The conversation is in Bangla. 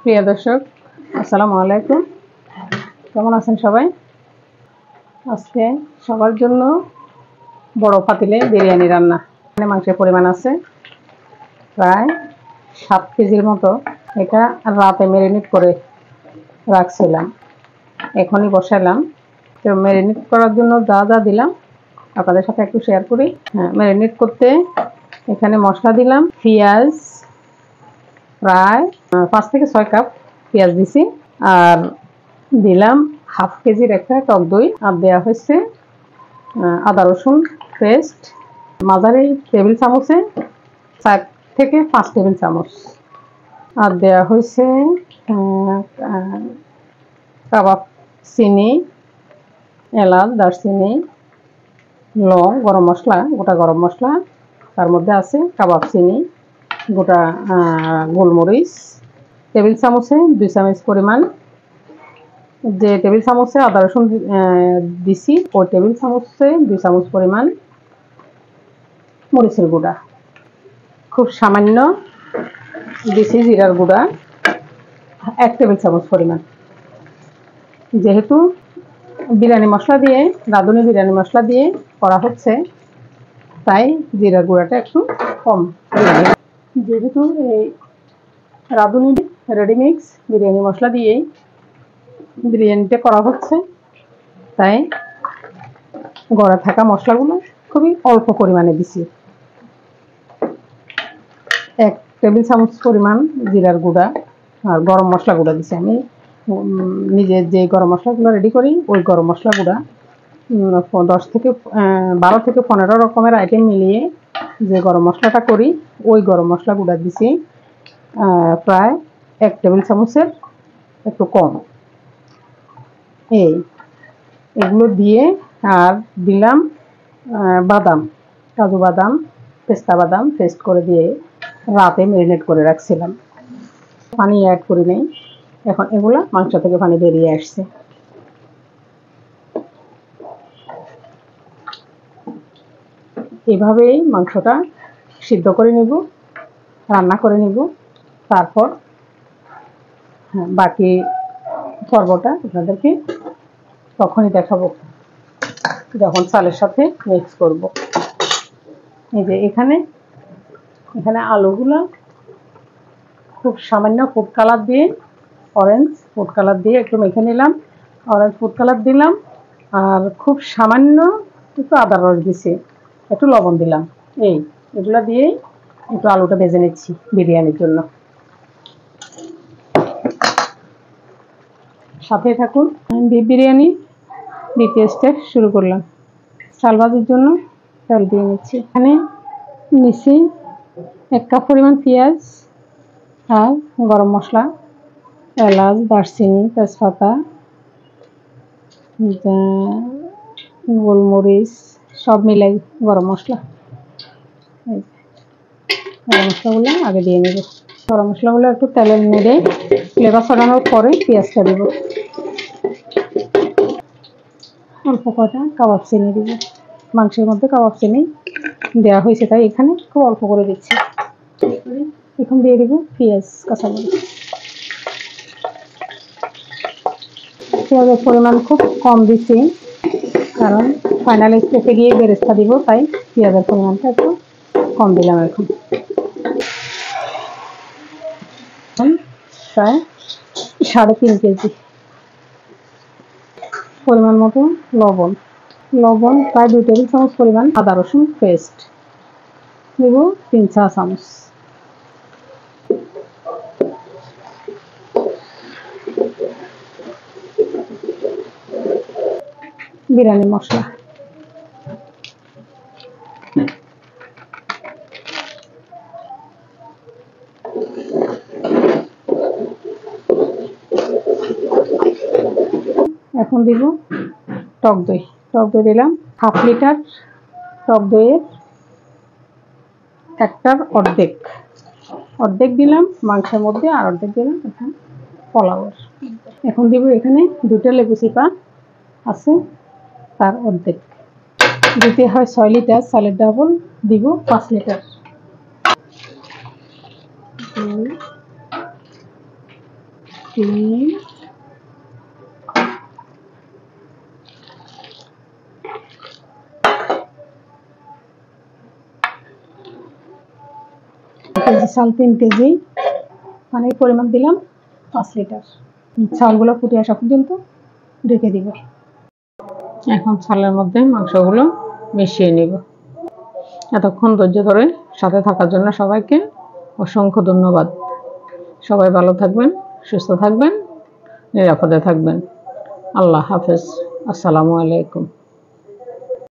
প্রিয় দর্শক, আসসালামু আলাইকুম। কেমন আছেন সবাই? আজকে সবার জন্য বড় পাতিলে বিরিয়ানি রান্না। এখানে মাংসের পরিমাণ আছে প্রায় 7 কেজির মতো। এটা রাতে ম্যারিনেট করে রাখছিলাম, এখনই বসালাম। তো ম্যারিনেট করার জন্য যা যা দিলাম আপনাদের সাথে একটু শেয়ার করি। ম্যারিনেট করতে এখানে মশলা দিলাম। পেঁয়াজ প্রায় 5 থেকে 6 কাপ পেঁয়াজ দিছি, আর দিলাম হাফ কেজির একটা টক দই, আর দেওয়া হয়েছে আদা রসুন পেস্ট মাঝারি টেবিল চামচে 4 থেকে 5 টেবিল চামচ, আর দেওয়া হয়েছে কাবাব চিনি, এলাচ, দারচিনি, লং, গরম মশলা, গোটা গরম মশলা, তার মধ্যে আছে কাবাব চিনি, গোটা গোলমরিচ টেবিল চামচে 2 চামচ পরিমাণ। যে টেবিল চামচে আদা রসুন দিছি ওই টেবিল চামচে 2 চামচ পরিমাণ মরিচের গুঁড়া, খুব সামান্য দিছি জিরার গুঁড়া 1 টেবিল চামচ পরিমাণ। যেহেতু বিরিয়ানি মশলা দিয়ে, রাঁধুনি বিরিয়ানি মশলা দিয়ে করা হচ্ছে, তাই জিরার গুঁড়াটা একটু কম। যেহেতু এই রাঁধুনি রেডিমিক্স বিরিয়ানি মশলা দিয়েই বিরিয়ানিটা করা হচ্ছে, তাই গড়া থাকা মশলাগুলো খুবই অল্প পরিমাণে দিছি। 1 টেবিল চামচ পরিমাণ জিরার গুঁড়া আর গরম মশলা গুঁড়া দিছি। আমি নিজে যে গরম মশলাগুলো রেডি করি ওই গরম মশলা গুঁড়া 12 থেকে 15 রকমের আইটেম মিলিয়ে যে গরম মশলাটা করি ওই গরম মশলা গুঁড়া দিছি প্রায় 1 টেবিল চামচের একটু কম। এগুলো দিয়ে আর দিলাম বাদাম, কাজু বাদাম, পেস্তা বাদাম পেস্ট করে দিয়ে রাতে ম্যারিনেট করে রাখছিলাম। পানি অ্যাড করি নাই, এখন এগুলা মাংস থেকে পানি বেরিয়ে আসছে। এভাবেই মাংসটা সিদ্ধ করে নেব, রান্না করে নেব। তারপর বাকি পর্বটা আপনাদেরকে তখনই দেখাবো যখন চালের সাথে মিক্স করব। এই যে এখানে আলুগুলা খুব সামান্য ফুড কালার দিয়ে, অরেঞ্জ ফুড কালার দিয়ে একটু মেখে নিলাম। অরেঞ্জ ফুড কালার দিলাম, আর খুব সামান্য একটু আদার রস দিছি, একটু লবণ দিলাম। এগুলো দিয়েই একটু আলুটা ভেজে নিচ্ছি বিরিয়ানির জন্য। সাথে থাকুন। বিফ বিরিয়ানি দ্বিতীয় স্টেপ শুরু করলাম। চাল ভাজির জন্য তেল দিয়ে নিচ্ছি। এখানে নিচ্ছি 1 কাপ পরিমাণ পেঁয়াজ আর গরম মশলা, এলাচ, দারচিনি, তেজপাতা, গোলমরিচ সব মিলাই গরম মশলাগুলো আগে দিয়ে নেব। গরম মশলাগুলো একটু তেলে নেড়ে ফ্লেভার ছড়ানোর পরে পেঁয়াজটা দেব। অল্প কটা কাবাব চিনি দিব, মাংসের মধ্যে কাবাব চিনি দেওয়া হয়েছে তাই এখানে খুব অল্প করে দিচ্ছি। এখন দিয়ে দেব পেঁয়াজ, কাঁচামরিচ। পেঁয়াজের পরিমাণ খুব কম দিচ্ছি, কারণ ফাইনাল স্টেপে গিয়ে বেরেস্তা দিব, তাই পেঁয়াজের পরিমাণটা একটু কম দিলাম। এখন প্রায় 3.5 কেজি পরিমাণ মতো লবণ প্রায় 2 টেবিল চামচ পরিমাণ। আদা রসুন পেস্ট দেব 3 চা চামচ। বিরিয়ানি মশলা এখন দিব টক দই দিলাম হাফ লিটার। টক দইয়ের একটার অর্ধেক দিলাম মাংসের মধ্যে, আর অর্ধেক দিলাম এখন পোলাওয়ের। এখন দিব এখানে 2টা লেবু চিপা আছে, তার অর্ধেক দিতে হয় 6 লিটার, চালের ডাবল দিব 5 লিটার। 3 কেজি চাল, 3 কেজি পানির পরিমাণ দিলাম 5 লিটার। চালগুলো ফুটে আসা পর্যন্ত ঢেকে দিব। এখন চালের মধ্যে মাংসগুলো মিশিয়ে নিব। এতক্ষণ ধৈর্য ধরে সাথে থাকার জন্য সবাইকে অসংখ্য ধন্যবাদ। সবাই ভালো থাকবেন, সুস্থ থাকবেন, নিরাপদে থাকবেন। আল্লাহ হাফেজ। আসসালামু আলাইকুম।